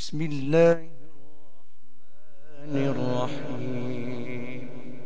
بسم الله الرحمن الرحيم.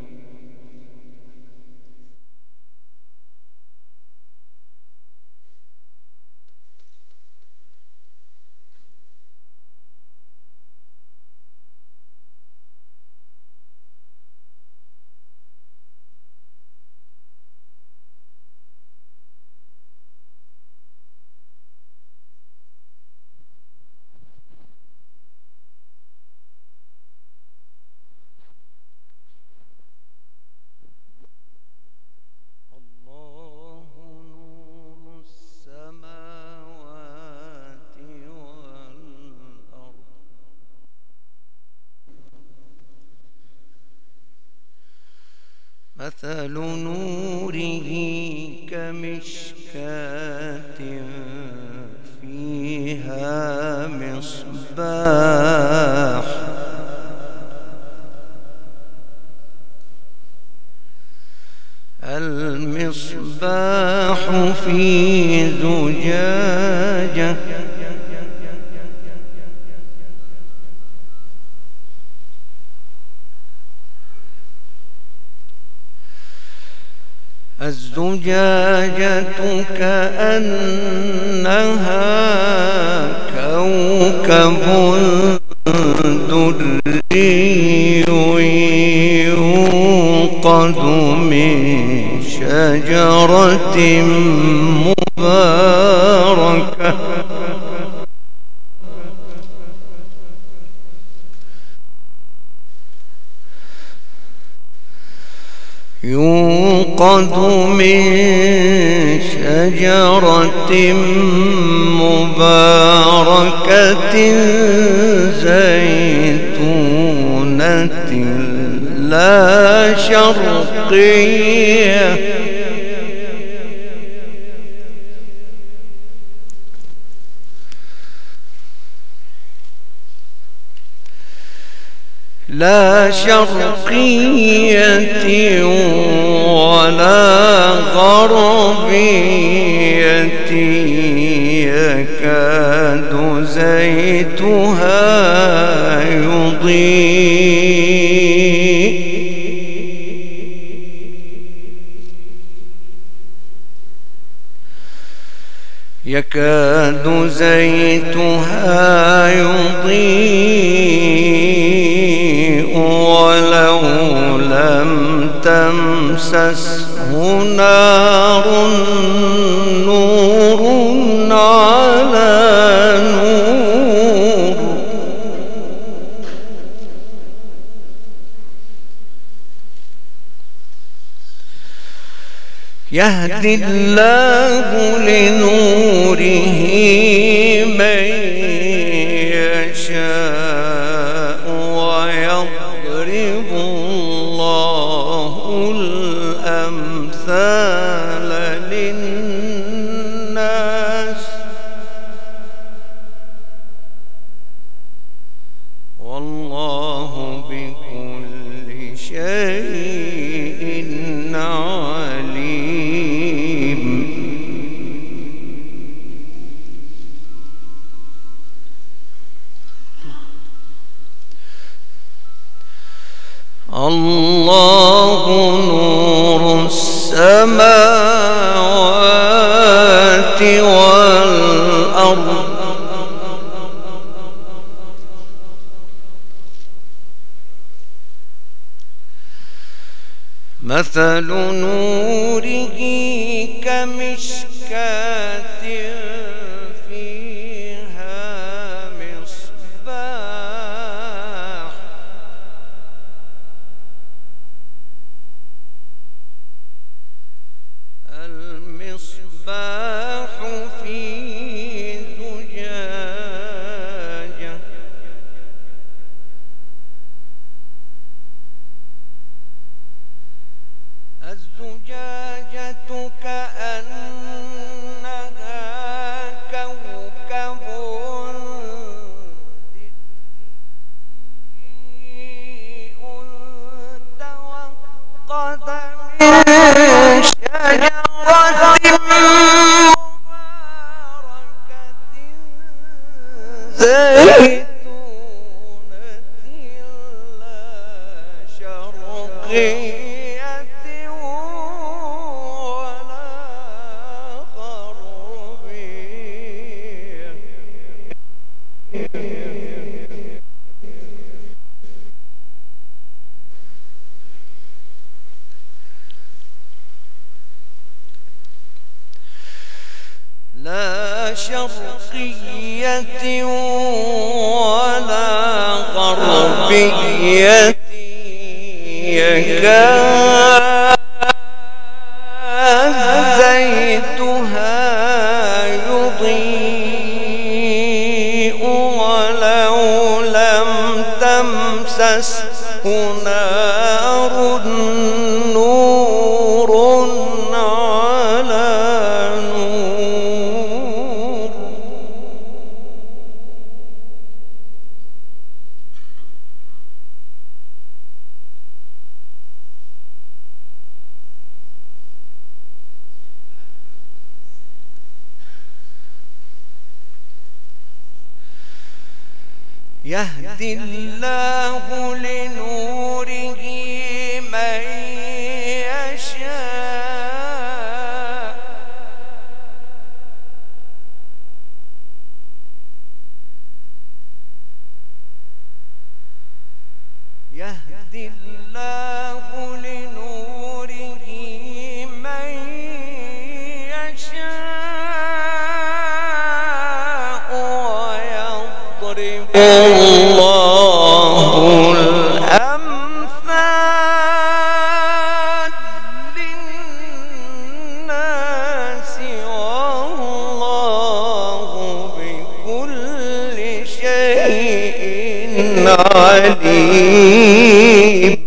مثل نوره كمشكاة فيها مصباح المصباح في زجاجة الزجاجة كأنها كوكب دري يوقد من شجرة مباركة يوقد من شجرة مباركة زيتونة لا شرقية ولا غربية يكاد زيتها يضيء ولو لم تمسسه نار نور على نور يهدي الله لنوره من يشاء ويضرب الله الأمثال للناس والله بكل شيء عليم. الله نور السماوات والأرض مثل نوره كمشكاة فيها مصباح المصباح في زجاجة الزجاجة كأنها كوكب توقد من شجرة مباركة زيتونة شرقية ولا غربية يكاد زيتها يضيء ولو لم تمسسه نار نور على نور. يهدي الله لنوره من يشاء يهدي الله لنوره من يشاء ويضرب الله الأمثال للناس والله بكل شيء عليم.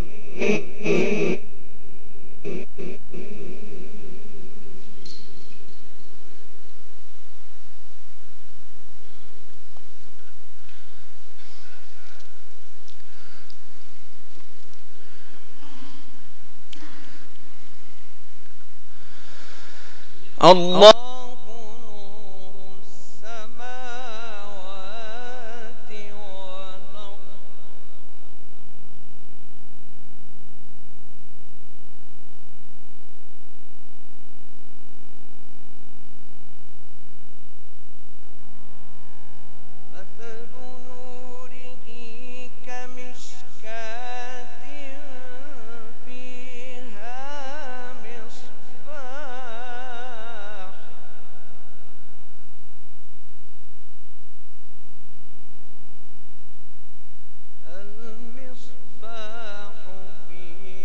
الله نور السماوات والأرض مثل نوره كمشكاة فيها مصباح المصباح في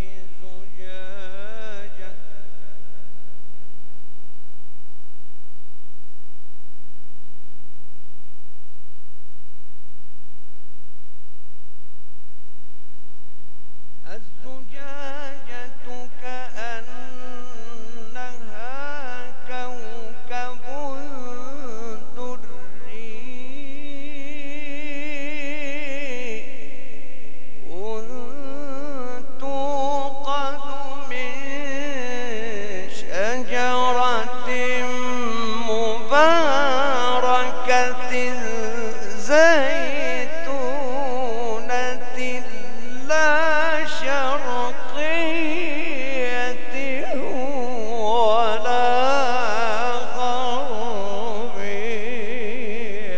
زجاجة الزجاجة كأنها كوكب دري توقد من شجرة مباركة زيتونة لا شرقية ولا غربية.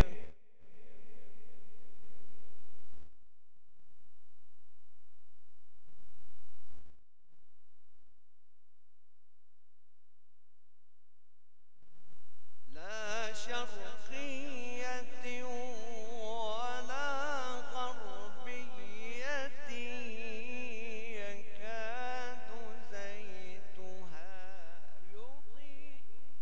لا شرقية ولا غربية يكاد زيتها يضيء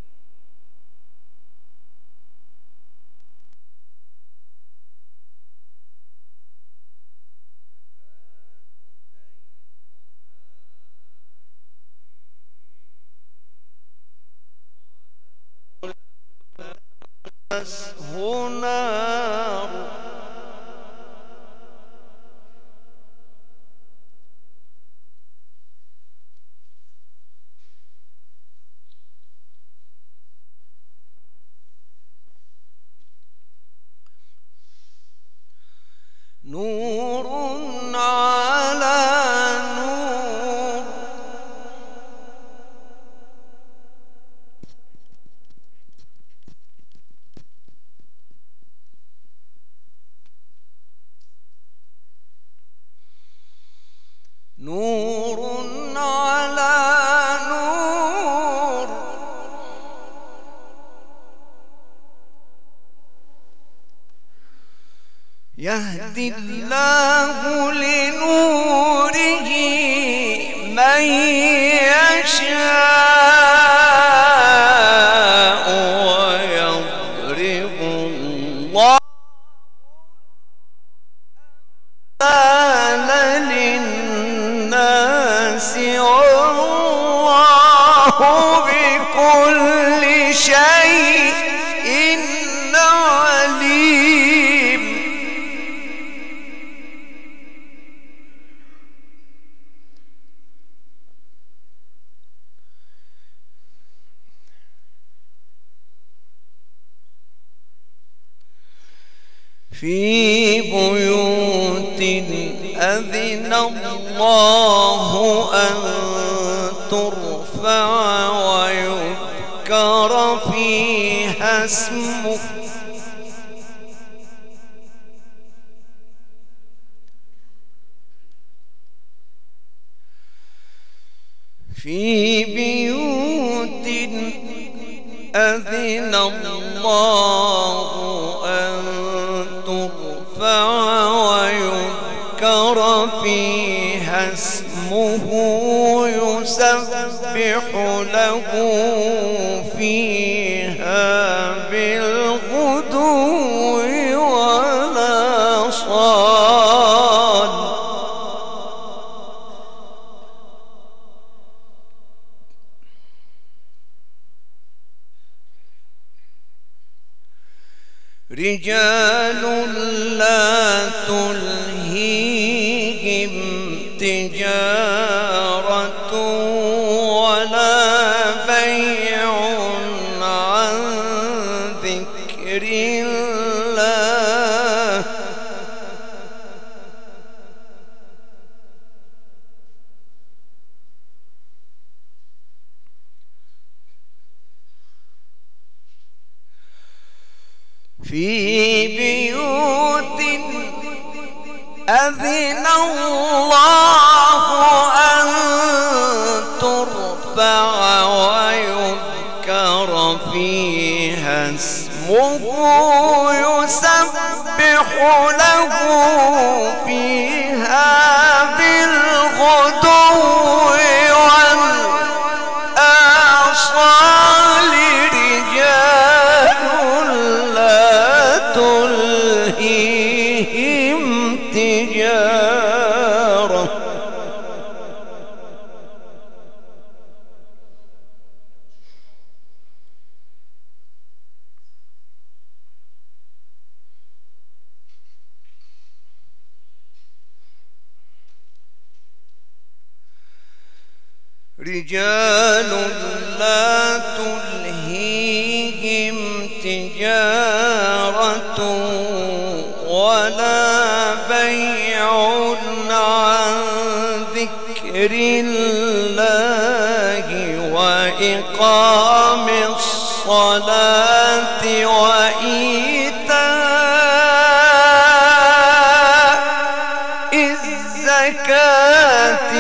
مسه نار نور على نور. يهدي الله لنوره من يشاء ويضرب الله الأمثال للناس والله بكل شيء عليم. في بيوت أذن الله أن ترفع ويذكر فيها اسمه في بيوت أذن الله أن ترفع ويذكر فيها اسمه يسبح له فيها بالغدو والآصال. رجال لا تلهيهم تجارة ولا بيع عن ذكر الله في بيوت أذن الله أن ترفع ويذكر فيها اسمه يسبح له فيها بالغدو والآصال. رجال لا تلهيهم تجارة رجال لا تلهيهم تجارة ولا بيع عن ذكر الله وإقام الصلاة وإيتاء الزكاة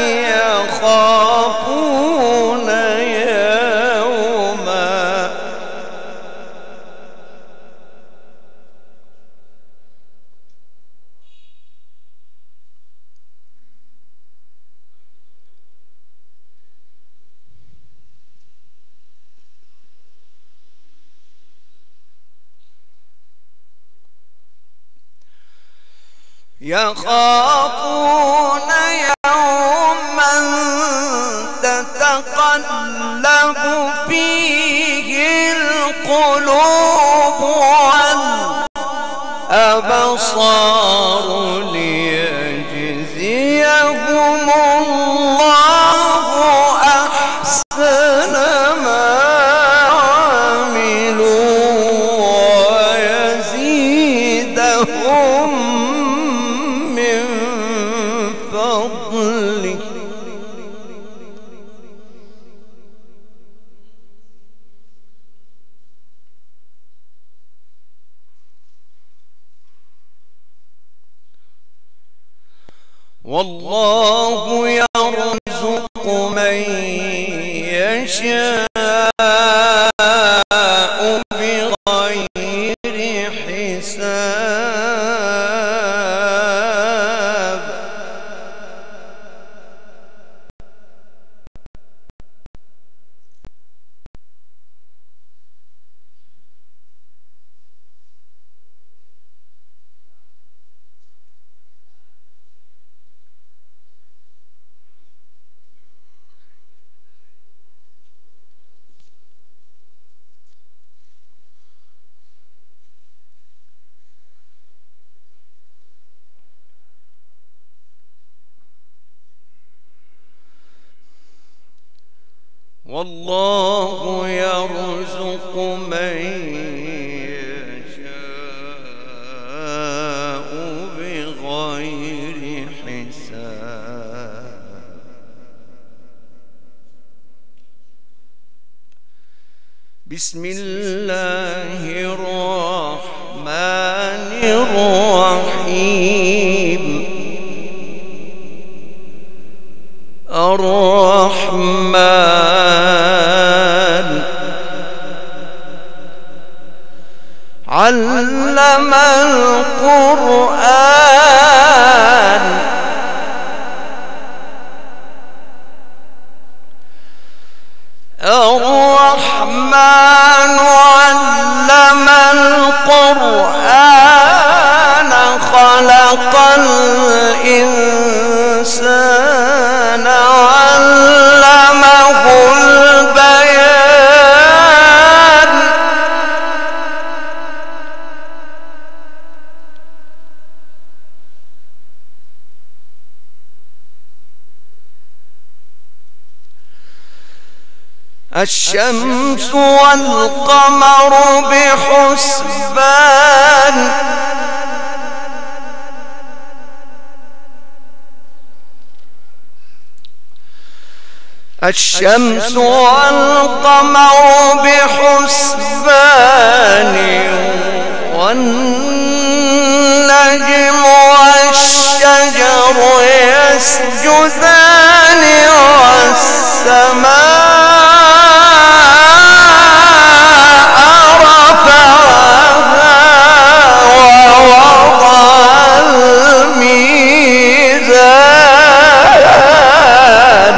يخافون يوما يخافون يوما تتقلب فيه القلوب والأبصار ليجزيهم الله أحسن ما عملوا ويزيدهم من فضله. والله يرزق من يشاء بغير حساب. والله يرزق من يشاء بغير حساب. بسم الله الرحمن الرحيم. الرحمن علم القرآن. الرحمن علم القرآن خلق الإنسان علمه البيان. الشمس والقمر بحسبان. الشمس والقمر بحسبان والنجم والشجر يسجدان والسماء رفعها ووضع الميزان.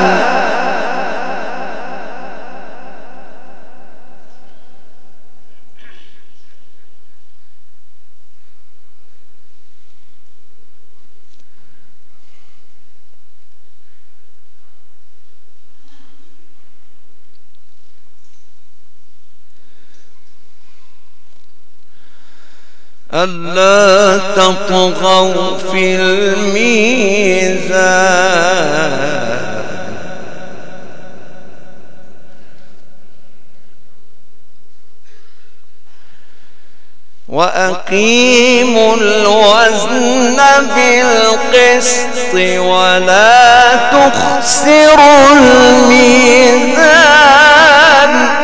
ألا تطغوا في الميزان وأقيموا الوزن بالقسط ولا تخسروا الميزان.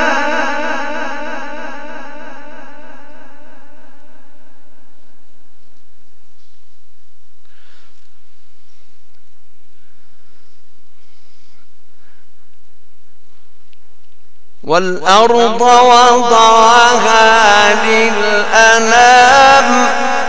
والأرض وضعها للأنام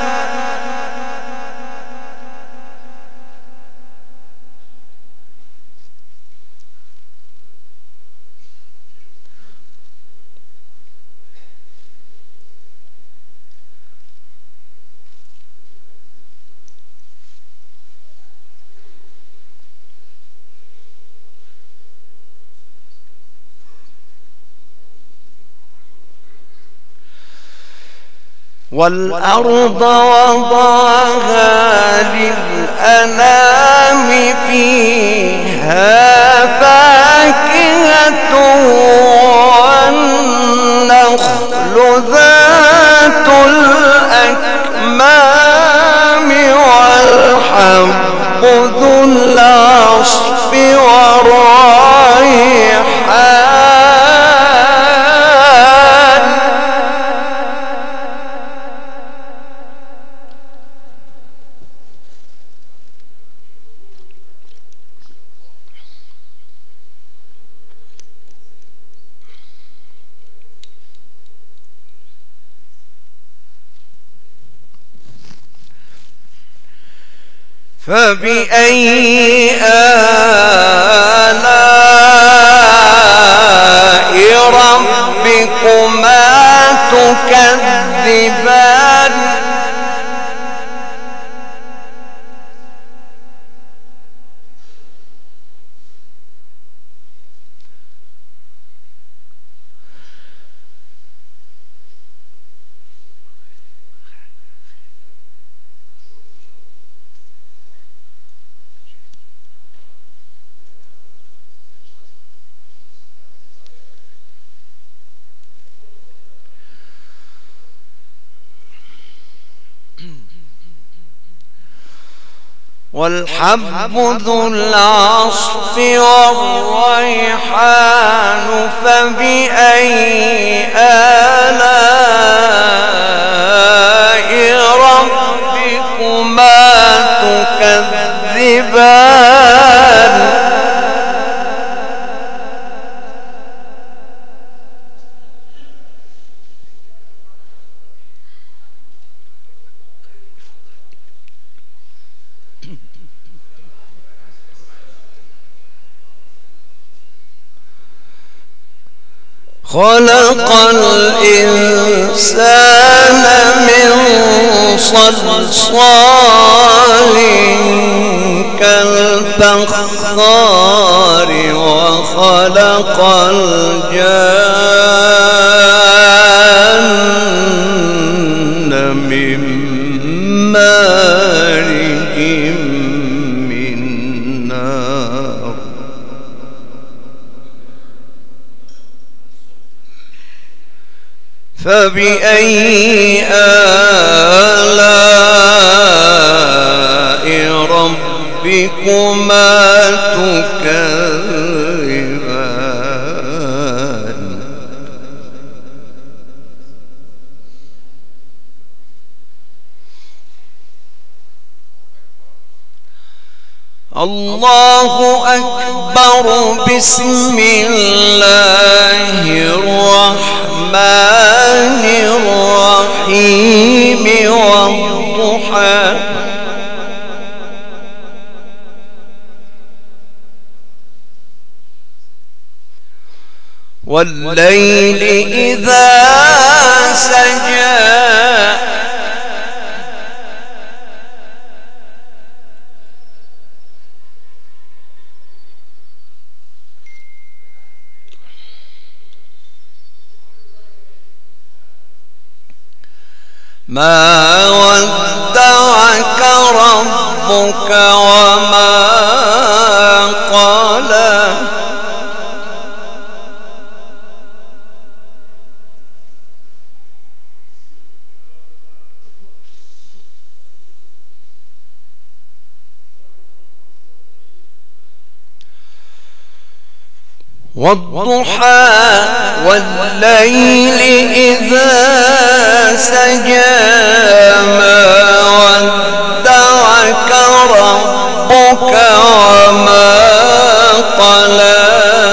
والأرض وضعها للأنام فيها فاكهة والنخل ذات الأكمام والحب ذو العصف والريحان. فبأي آلاء ربكما تكذبان. والحب ذو العصف والريحان فبأي آلاء ربكما تكذبان خلق الإنسان من صلصال كالفخار وخلق الجان من مارج من نار فبأي آلاء ربكما تكذبان الله أكبر بسم الله الرحمن الرحيم والضحى والليل إذا سجى ما ودعك ربك وما قلى والضحى والليل إذا سجى ما ودعك ربك وما قلى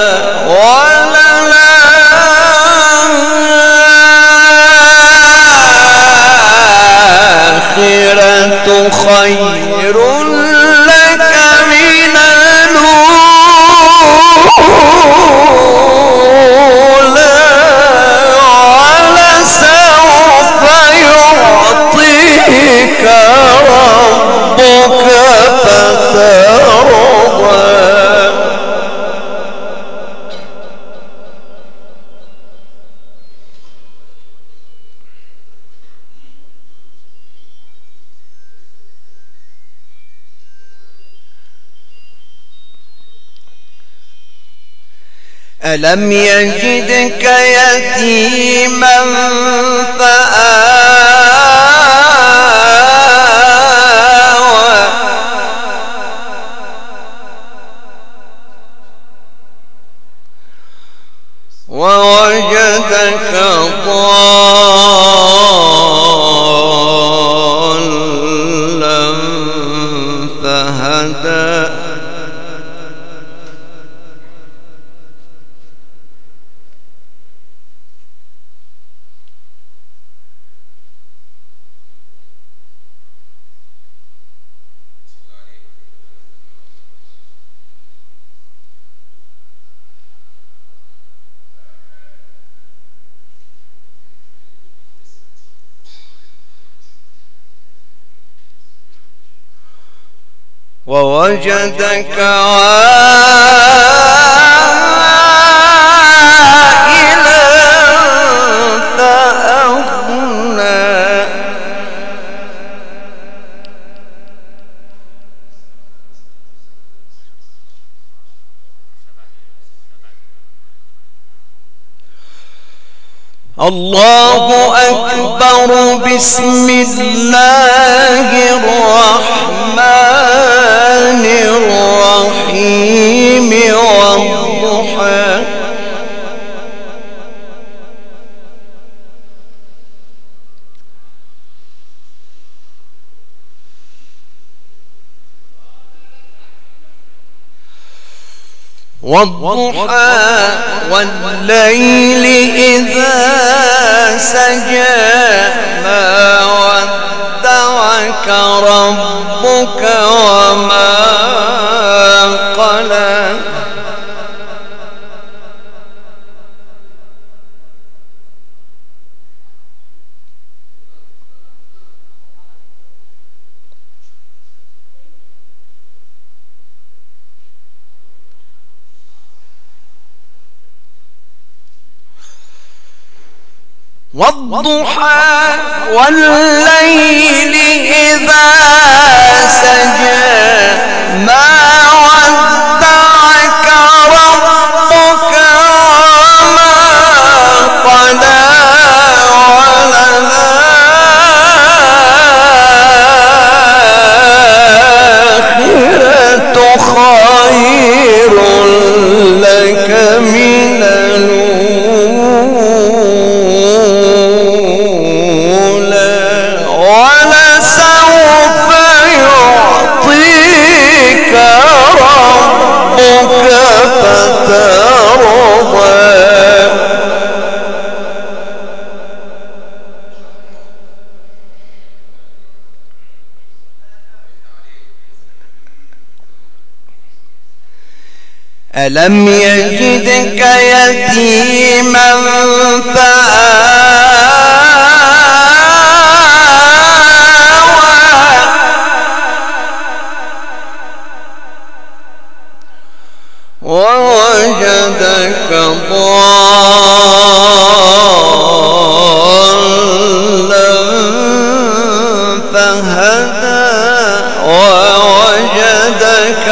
وللآخرة خير لك من ولسوف يعطيك ربك فترضى ألم يجدك يتيما فآوى ووجدك ضالا فهدى ووجدك عائلا فأغنى الله أكبر بسم الله الرحمن الرحيم والضحى والليل إذا سجى ما ودعك ربك وما قلى والضحى والليل إذا سجى ما ودعك ربك وما قلى وللآخرة خير لك من ألم يجدك يتيما فآوى ووجدك ضالا فهدى ووجدك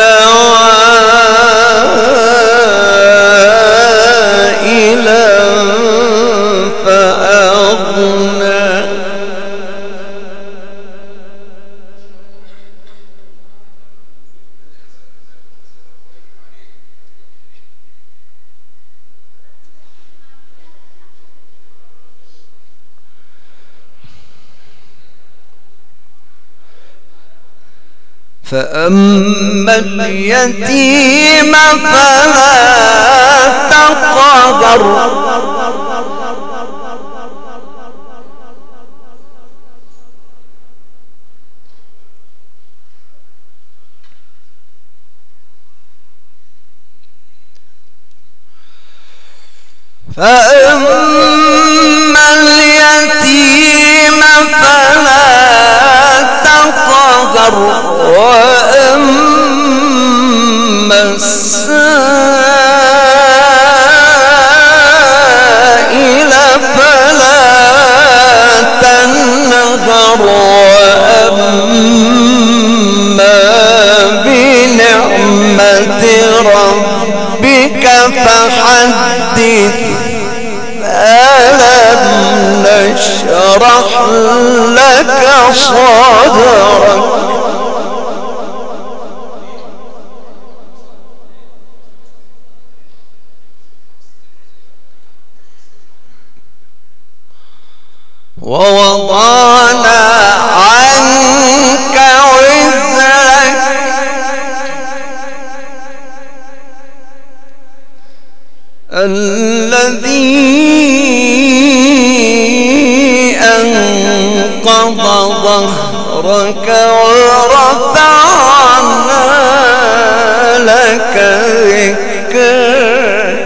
فأما اليتيم فلا تقهر فأما اليتيم فلا تقهر وأما السائل فلا تنهر وأما بنعمة ربك فحدث ألم نشرح لك صدرك ووضعنا عنك وزرك الذي أنقض ظهرك ورفعنا لك ذكرك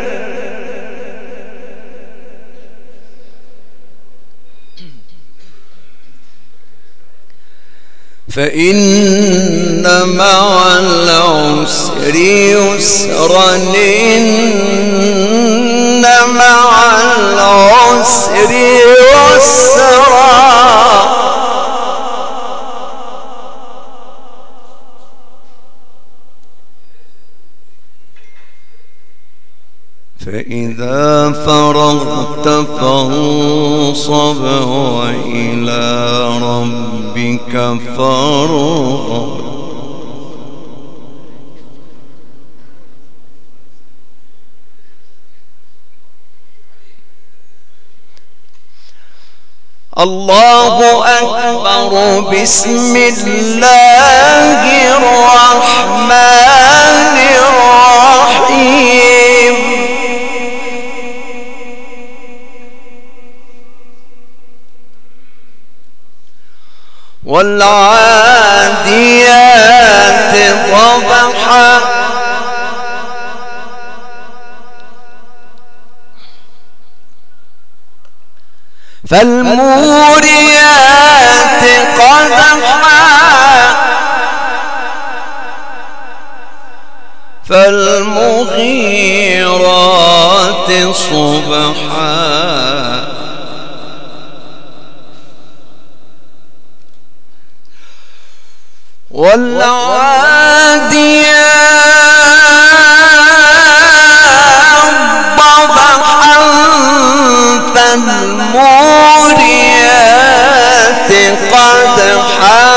فإن مع العسر يسرا إن مع العسر يسرا فإذا فرغت فانصب وإلى ربك فارغب الله أكبر. بسم الله الرحمن الرحيم. والعاديات ضبحا فالموريات قدحا فالمغيرات صبحا والعاديات ضبحا فالموريات قدحا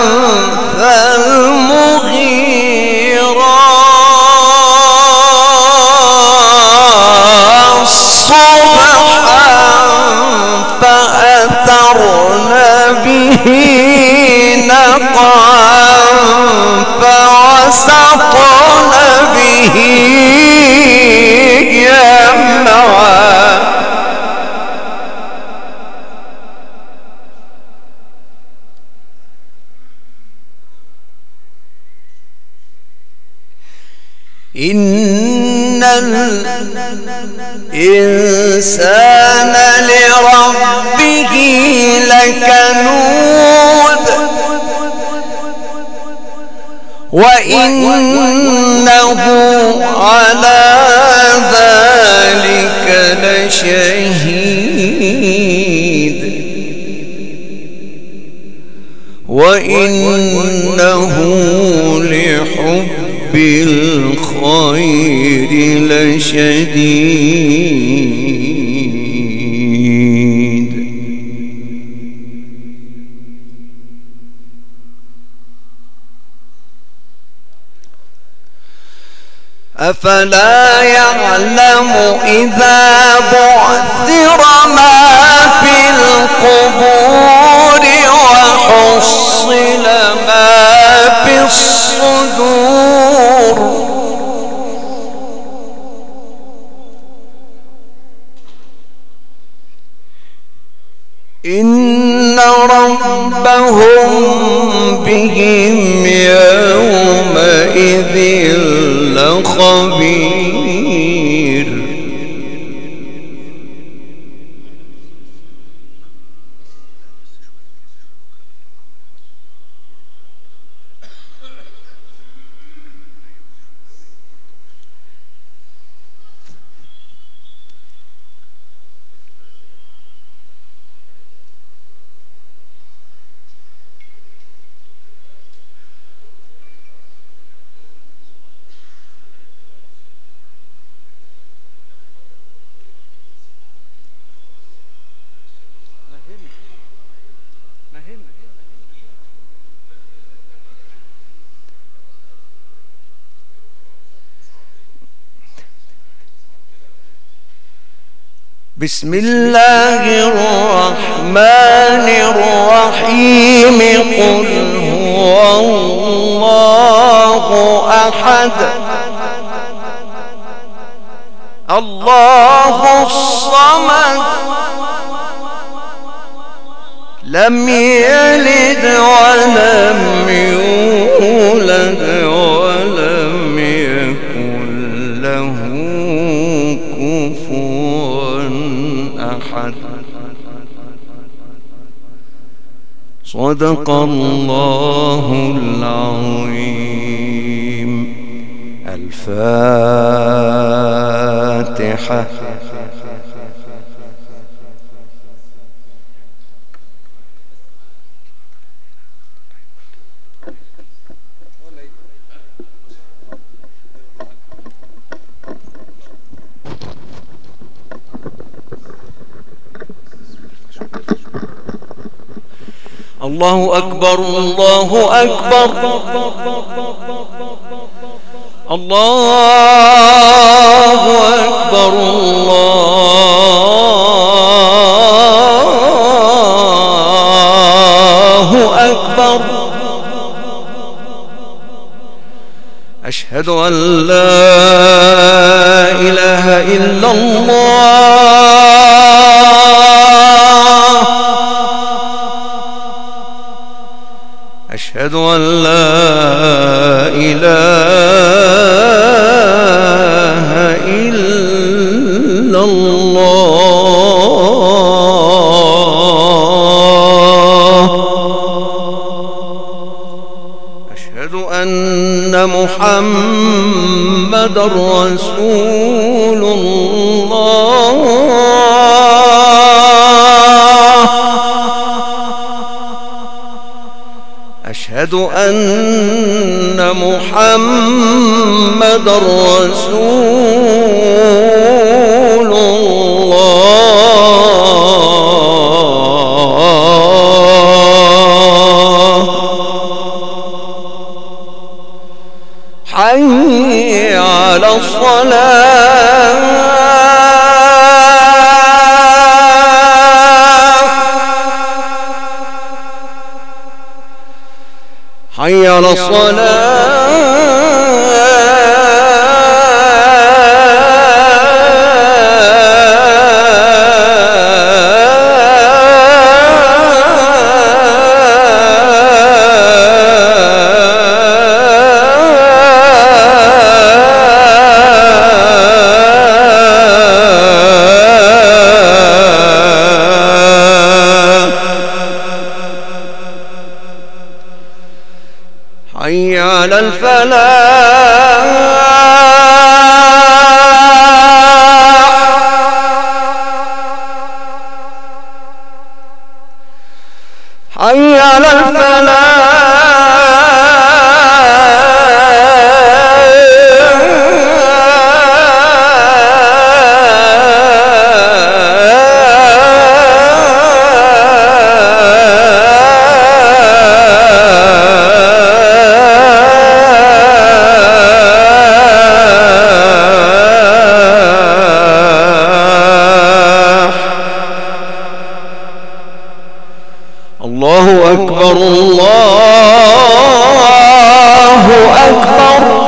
فالمغيرات صبحا فأثرن به نقعا فوسطن به جمعا إن الإنسان لربه لكنود وإنه على ذلك لشهيد وإنه لحب الخير لشديد أفلا يعلم إذا بعثر ما في القبور وحصل ما في الصدور إن ربهم بهم يومئذ لخبير بسم الله الرحمن الرحيم قل هو الله أحد الله الصمد لم يلد ولم يولد ولم يكن له كفوا أحد صدق الله العظيم. الفاتحة. الله أكبر الله أكبر الله أكبر الله أشهد أن لا إله إلا الله. أشهد أن لا إله إلا الله. أشهد أن محمدًا رسول الله. أشهد أن محمدًا رسول الله. حي على الصلاة. حي على حي على الفلاح. حي على الفلاح. الله أكبر الله أكبر.